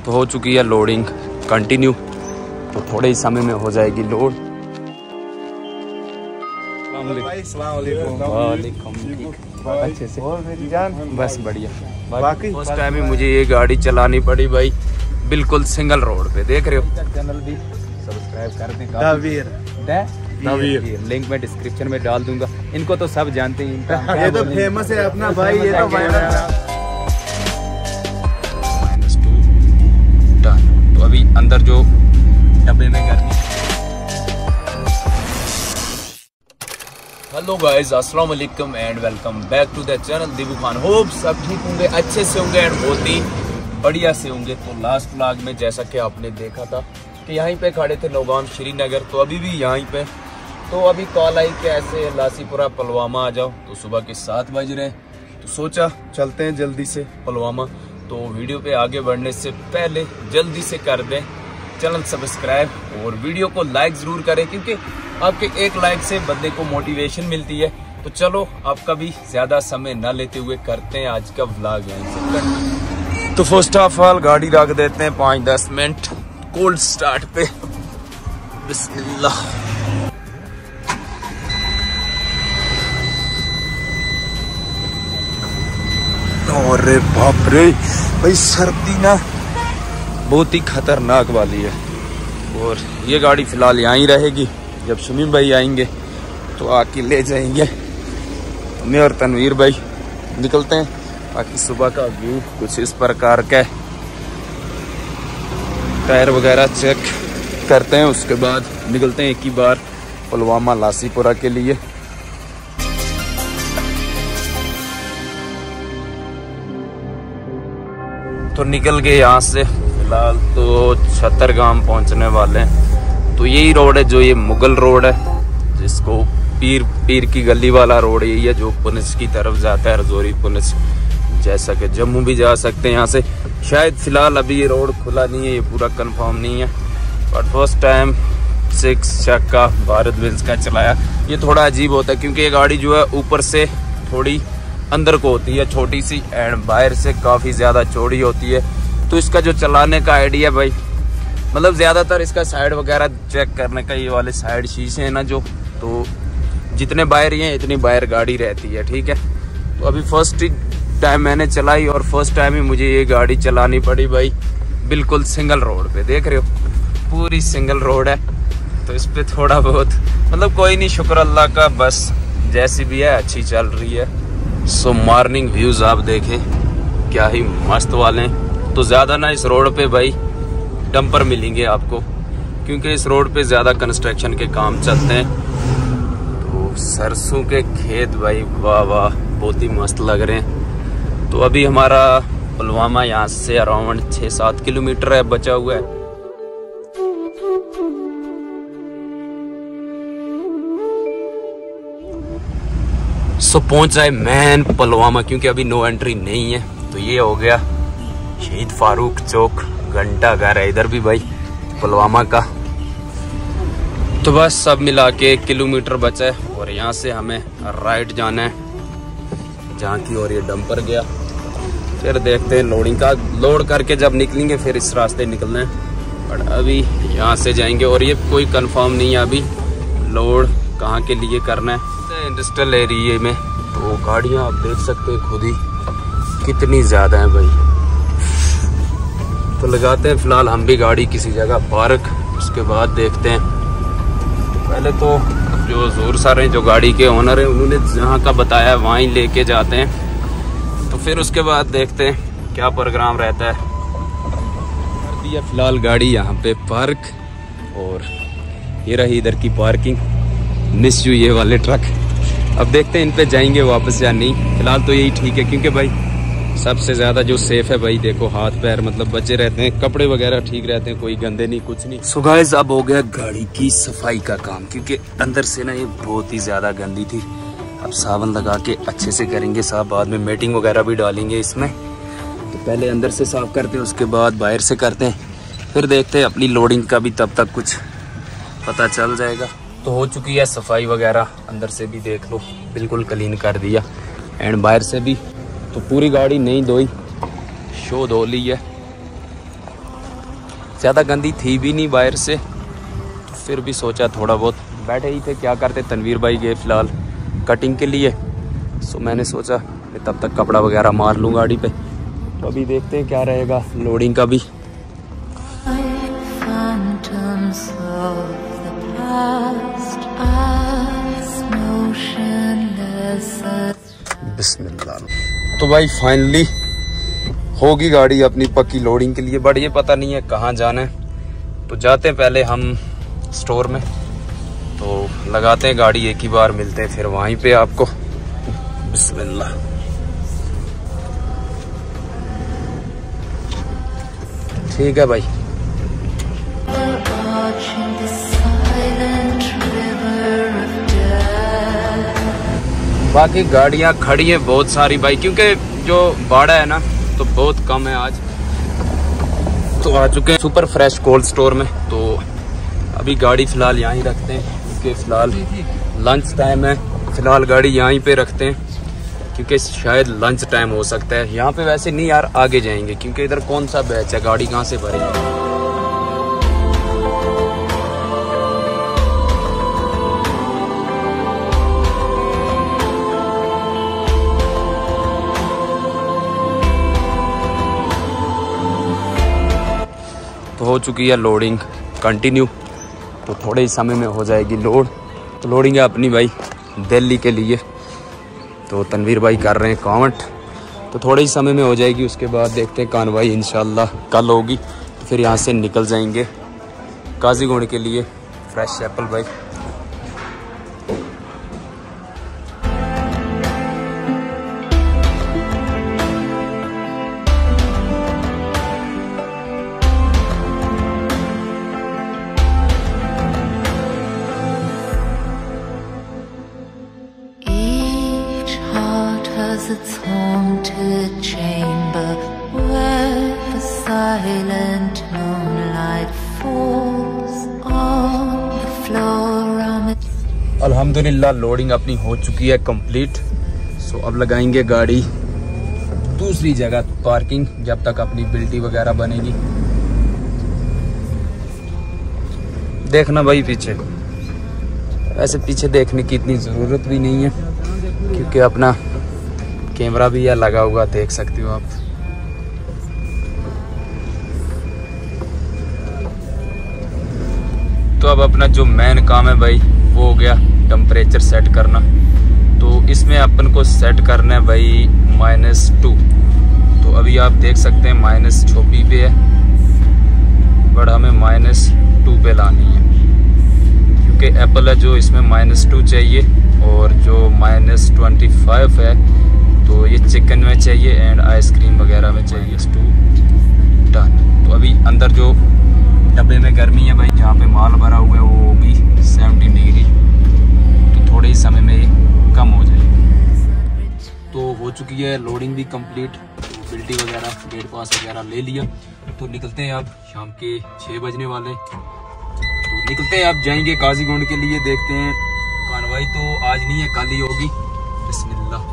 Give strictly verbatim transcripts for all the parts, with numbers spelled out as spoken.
तो हो चुकी है लोडिंग कंटिन्यू, तो थोड़े ही समय में हो जाएगी लोड। अच्छे से बस बढ़िया। बाकी उस टाइम ही मुझे ये गाड़ी चलानी पड़ी भाई, बिल्कुल सिंगल रोड पे। देख रहे हो, चैनल भी सब्सक्राइब कर दें। लिंक मैं डिस्क्रिप्शन में डाल दूंगा। इनको तो सब जानते हैं, ये तो फेमस है अपना भाई, ये तो माइनस टू डन। तो अभी अंदर जो डब्बे में करनी। हेलो गाइस, अस्सलाम वालेकुम and welcome back to the channel Dibu Khan. Hope सब ठीक होंगे, अच्छे से होंगे एंड बहुत ही बढ़िया से होंगे। तो लास्ट व्लॉग में जैसा कि आपने देखा था कि यहीं पे खड़े थे नौगाम श्रीनगर, तो अभी भी यहीं पे। तो अभी कॉल आई कि ऐसे लासीपुरा पुलवामा आ जाओ, तो सुबह के सात बज रहे हैं, तो सोचा चलते हैं जल्दी से पुलवामा। तो वीडियो पे आगे बढ़ने से पहले जल्दी से कर दें चैनल सब्सक्राइब और वीडियो को लाइक ज़रूर करें, क्योंकि आपके एक लाइक से बंदे को मोटिवेशन मिलती है। तो चलो आपका भी ज़्यादा समय न लेते हुए करते हैं आज का व्लॉग यहीं से। तो फर्स्ट ऑफ ऑल गाड़ी रख देते हैं पाँच दस मिनट कोल्ड स्टार्ट पे। बिस्मिल्लाह। अरे बाप रे भाई, सर्दी ना बहुत ही खतरनाक वाली है। और ये गाड़ी फिलहाल यहीं रहेगी, जब शमीम भाई आएंगे तो आके ले जाएंगे। मैं और तनवीर भाई निकलते हैं। बाकी सुबह का व्यू कुछ इस प्रकार का है। टायर वगैरह चेक करते हैं, उसके बाद निकलते हैं एक ही बार पुलवामा लासीपुरा के लिए। तो निकल गए यहाँ से, फिलहाल तो छतरगाम पहुँचने वाले हैं। तो यही रोड है जो ये मुगल रोड है, जिसको पीर पीर की गली वाला रोड यही है, जो पुनिस की तरफ जाता है, रजौरी पुनिस। जैसा कि जम्मू भी जा सकते हैं यहाँ से। शायद फिलहाल अभी ये रोड खुला नहीं है, ये पूरा कंफर्म नहीं है। बट फर्स्ट टाइम सिक्स चक्का भारत बेंज का चलाया। ये थोड़ा अजीब होता है, क्योंकि ये गाड़ी जो है ऊपर से थोड़ी अंदर को होती है छोटी सी, एंड बाहर से काफ़ी ज़्यादा चौड़ी होती है। तो इसका जो चलाने का आइडिया भाई, मतलब ज़्यादातर इसका साइड वगैरह चेक करने का, ये वाले साइड शीशे हैं ना जो, तो जितने बाहर हैं इतनी बाहर गाड़ी रहती है, ठीक है। तो अभी फर्स्ट टाइम मैंने चलाई और फर्स्ट टाइम ही मुझे ये गाड़ी चलानी पड़ी भाई, बिल्कुल सिंगल रोड पे। देख रहे हो, पूरी सिंगल रोड है। तो इस पे थोड़ा बहुत मतलब कोई नहीं, शुक्र अल्लाह का, बस जैसी भी है अच्छी चल रही है। सो मॉर्निंग व्यूज़ आप देखें, क्या ही मस्त वाले हैं। तो ज़्यादा ना इस रोड पे भाई डंपर मिलेंगे आपको, क्योंकि इस रोड पे ज़्यादा कंस्ट्रक्शन के काम चलते हैं। तो सरसों के खेत भाई, वाह वाह, बहुत ही मस्त लग रहे हैं। तो अभी हमारा पुलवामा यहाँ से अराउंड छः सात किलोमीटर है बचा हुआ है। सो पहुंच जाए मैन पुलवामा, क्योंकि अभी नो एंट्री नहीं है। तो ये हो गया शहीद फारूक चौक, घंटा घर है इधर भी भाई पुलवामा का। तो बस सब मिला के एक किलोमीटर बचा है, और यहाँ से हमें राइट जाना है जहाँ की, और ये डंपर गया। फिर देखते हैं लोडिंग का, लोड करके जब निकलेंगे फिर इस रास्ते निकलना है। बट अभी यहाँ से जाएंगे, और ये कोई कंफर्म नहीं है अभी लोड कहाँ के लिए करना है। इंडस्ट्रियल एरिया में तो गाड़ियाँ आप देख सकते हैं खुद ही कितनी ज़्यादा हैं भाई। तो लगाते हैं फिलहाल हम भी गाड़ी किसी जगह पार्क, उसके बाद देखते हैं। पहले तो जो जोर सर हैं, जो गाड़ी के ओनर हैं, उन्होंने जहाँ का बताया वहाँ ही लेके जाते हैं। तो फिर उसके बाद देखते हैं क्या प्रोग्राम रहता है। कर दिया फिलहाल गाड़ी यहाँ पे पार्क, और ये रही इधर की पार्किंग। मिस यू ये वाले ट्रक। अब देखते हैं इन पे जाएंगे वापस या नहीं। फिलहाल तो यही ठीक है, क्योंकि भाई सबसे ज़्यादा जो सेफ है भाई, देखो हाथ पैर मतलब बचे रहते हैं, कपड़े वगैरह ठीक रहते हैं, कोई गंदे नहीं, कुछ नहीं। सो गाइस, अब हो गया गाड़ी की सफाई का काम, क्योंकि अंदर से ना ये बहुत ही ज़्यादा गंदी थी। अब साबुन लगा के अच्छे से करेंगे साफ, बाद में मेटिंग वगैरह भी डालेंगे इसमें। तो पहले अंदर से साफ करते हैं, उसके बाद बाहर से करते हैं, फिर देखते हैं अपनी लोडिंग का भी तब तक कुछ पता चल जाएगा। तो हो चुकी है सफाई वगैरह, अंदर से भी देख लो बिल्कुल क्लीन कर दिया, एंड बाहर से भी। तो पूरी गाड़ी नहीं धोई, शो धो ली है। ज़्यादा गंदी थी भी नहीं बाहर से, तो फिर भी सोचा थोड़ा बहुत बैठे ही थे, क्या करते। तनवीर भाई गए फ़िलहाल कटिंग के लिए, सो मैंने सोचा तब तक कपड़ा वगैरह मार लूँ गाड़ी पे। तो अभी देखते हैं क्या रहेगा लोडिंग का भी। बिस्मिल्लाह। तो भाई फाइनली होगी गाड़ी अपनी पक्की लोडिंग के लिए, बट ये पता नहीं है कहाँ जाना है। तो जाते हैं पहले हम स्टोर में, तो लगाते हैं गाड़ी, एक ही बार मिलते हैं फिर वहीं पे आपको। बिस्मिल्लाह। ठीक है भाई। बाकी गाड़ियां खड़ी हैं बहुत सारी भाई, क्योंकि जो भाड़ा है ना तो बहुत कम है आज। तो आ चुके हैं सुपर फ्रेश कोल्ड स्टोर में। तो अभी गाड़ी फ़िलहाल यहाँ ही रखते हैं, क्योंकि फ़िलहाल लंच टाइम है। फ़िलहाल गाड़ी यहीं पे रखते हैं, क्योंकि शायद लंच टाइम हो सकता है। यहाँ पे वैसे नहीं यार, आगे जाएंगे, क्योंकि इधर कौन सा बैच है, गाड़ी कहाँ से भरेंगे। तो हो चुकी है लोडिंग कंटिन्यू, तो थोड़े ही समय में हो जाएगी लोड। तो लोडिंग है अपनी भाई दिल्ली के लिए, तो तनवीर भाई कर रहे हैं काउंट, तो थोड़े ही समय में हो जाएगी। उसके बाद देखते हैं कानवाई इंशाल्लाह कल होगी, तो फिर यहाँ से निकल जाएंगे काजीगुंड के लिए फ्रेश एप्पल भाई। Its haunted chamber where the silent moonlight falls on the floor. अल्हम्दुलिल्लाह लोडिंग अपनी हो चुकी है कंप्लीट। सो अब लगाएंगे गाड़ी दूसरी जगह पार्किंग, जब तक अपनी बिल्टी वगैरह बनेगी। देखना भाई पीछे, ऐसे पीछे देखने की इतनी ज़रूरत भी नहीं है, क्योंकि अपना कैमरा भी है लगा हुआ, देख सकते हो आप। तो अब अपना जो मेन काम है भाई वो हो गया टेम्परेचर सेट करना। तो इसमें अपन को सेट करना है भाई माइनस टू। तो अभी आप देख सकते हैं माइनस छोबी पे है, बट हमें माइनस टू पे लानी है, क्योंकि एप्पल है जो इसमें माइनस टू चाहिए, और जो माइनस ट्वेंटी फाइव है तो ये चिकन में चाहिए एंड आइसक्रीम वगैरह में चाहिए। Two done. तो अभी अंदर जो डब्बे में गर्मी है भाई, जहाँ पे माल भरा हुआ है वो होगी सेवेंटीन डिग्री, तो थोड़े ही समय में ये कम हो जाएगी। तो हो चुकी है लोडिंग भी कंप्लीट, बिल्टी वगैरह गेट पास वगैरह ले लिया। तो निकलते हैं अब, शाम के छः बजने वाले, तो निकलते हैं अब, जाएंगे काजीगुंड के लिए। देखते हैं कानवाई तो आज नहीं है, कल ही होगी। बिस्मिल्लाह।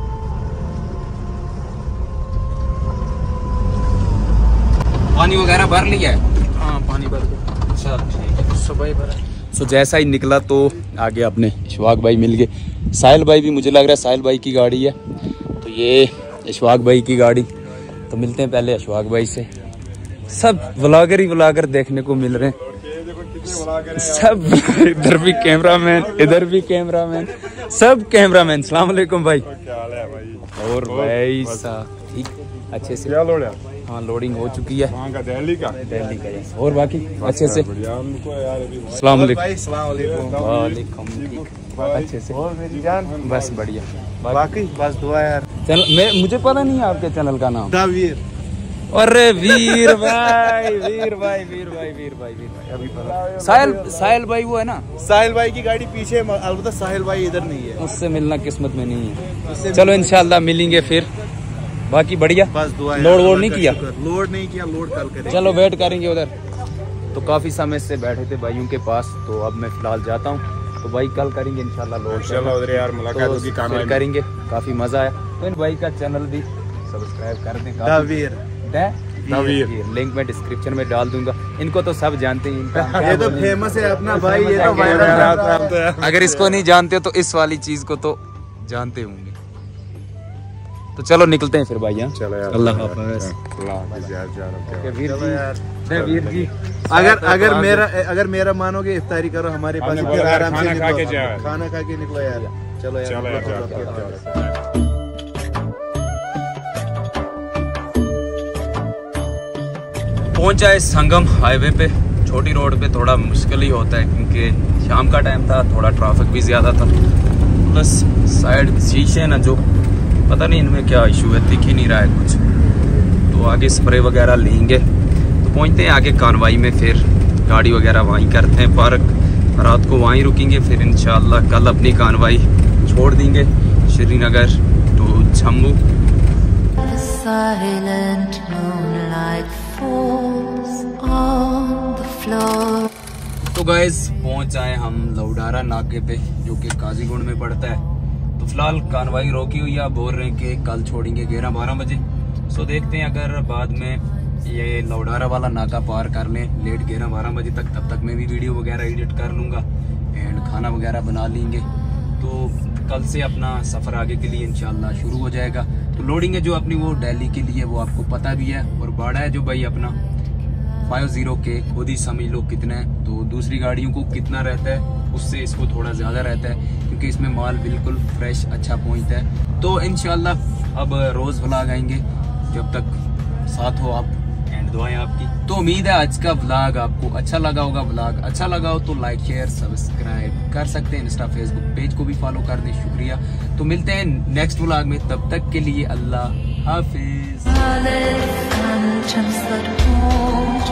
पानी वगैरह भर लिया है? हाँ पानी भर गया। अच्छा ठीक है, सुबह ही भरा। सो जैसा ही निकला तो आगे अपने इशफाक भाई मिल गए। साहिल भाई भी, मुझे लग रहा है साहिल भाई की गाड़ी है, तो ये इशफाक भाई की गाड़ी। तो मिलते हैं पहले इशफाक भाई से। सब व्लॉगर ही व्लॉगर देखने को मिल रहे हैं, सब इधर भी कैमरामैन, इधर भी कैमरामैन, सब कैमरामैन। सलाम अलैकुम भाई। क्या हाल है भाई? और भाई साहब ठीक अच्छे से? क्या लोड है? हाँ लोडिंग हो चुकी है। वहाँ का दिल्ली का दिल्ली का है। और बाकी अच्छे से? बढ़िया। उनको यार अभी अस्सलाम वालेकुम। भाई सलाम वालेकुम। वालेकुम ठीक, अच्छे से? और मेरी जान बस बढ़िया। बाकी बस दुआ यार। चैनल मैं मुझे पता नहीं है आपके चैनल का नाम। दावीर। अरे वीर भाई, वीर भाई, वीर भाई, वीर भाई, वीर भाई, अभी पता। साहिल साहिल भाई वो है ना? साहिल भाई की गाड़ी पीछे, अलबत्ता साहिल भाई इधर नहीं है। उससे मिलना किस्मत में नहीं है। चलो इंशाल्लाह मिलेंगे फिर। बाकी बढ़िया। बस दुआ। लोड वोड नहीं किया? लोड नहीं किया, लोड कल करेंगे। चलो वेट करेंगे उधर। तो काफी समय से बैठे थे भाइयों के पास, तो अब मैं फिलहाल जाता हूँ। तो भाई कल करेंगे इंशाल्लाह लोड। इंशाल्लाह उधर यार मुलाकात होगी, तो काम फिर करेंगे, काफी मजा आया। तो इन भाई का चैनल भी सब्सक्राइब कर दें। दावीर नवीर। लिंक मैं डिस्क्रिप्शन में डाल दूंगा। इनको तो सब जानते हैं, इनका ये तो फेमस है अपना भाई, ये तो वायरल। अगर इसको नहीं जानते तो इस वाली चीज को तो जानते होंगे। तो चलो निकलते हैं फिर भाई। यहाँ चलो यार, अल्लाह हाफ़िज़। अल्लाह हाफ़िज़ यार, यार वीर चलो जी, यार। दे वीर जी। अगर अगर मेरा अगर मेरा मानोगे इफ्तारी करो हमारे पास, हमने फिर बोला यार, आराम से खाना खा के निकलो, जाओ। खाना खा के निकलो यार। चलो यार, चलो यार, निकलो, चलो, निकलो, चलो, निकलो। चलो। पहुंच जाए संगम हाईवे पे। छोटी रोड पे थोड़ा मुश्किल ही होता है क्योंकि शाम का टाइम था, थोड़ा ट्रैफिक भी ज़्यादा था। प्लस साइड शीशे ना जो पता नहीं इनमें क्या इशू है, दिख ही नहीं रहा है कुछ। तो आगे स्प्रे वगैरह लेंगे तो पहुंचते हैं आगे कानवाई में, फिर गाड़ी वगैरह वहीं करते हैं पार्क, रात को वहीं रुकेंगे। फिर इंशाल्लाह कल अपनी कानवाई छोड़ देंगे Srinagar to Jammu. The silent moonlight falls on the floor. तो गाइस पहुंच जाए हम लौडारा नाके पे जो कि काजीगुंड में पड़ता है। तो फिलहाल कानवाई रोकी हुई है, बोल रहे हैं कि कल छोड़ेंगे ग्यारह बारह बजे। सो देखते हैं अगर बाद में ये लौडारा वाला नाका पार कर लें लेट ग्यारह बारह बजे तक, तब तक मैं भी वीडियो वगैरह एडिट कर लूँगा एंड खाना वगैरह बना लेंगे। तो कल से अपना सफ़र आगे के लिए इंशाल्लाह शुरू हो जाएगा। तो लोडिंग है जो अपनी वो दिल्ली के लिए, वो आपको पता भी है। और भाड़ा है जो भाई अपना फाइव जीरो के, खुद ही समझ लो कितना है। तो दूसरी गाड़ियों को कितना रहता है उससे इसको थोड़ा ज़्यादा रहता है क्योंकि इसमें माल बिल्कुल फ्रेश अच्छा पहुंचता है। तो इंशाल्लाह अब रोज़ व्लॉग आएंगे, जब तक साथ हो आप एंड दुआएं आपकी। तो उम्मीद है आज का व्लॉग आपको अच्छा लगा होगा। व्लॉग अच्छा लगा हो तो लाइक शेयर सब्सक्राइब कर सकते हैं, इंस्टा फेसबुक पेज को भी फॉलो कर दें। शुक्रिया। तो मिलते हैं नेक्स्ट व्लॉग में, तब तक के लिए अल्लाह हाफिज। Phantoms that haunt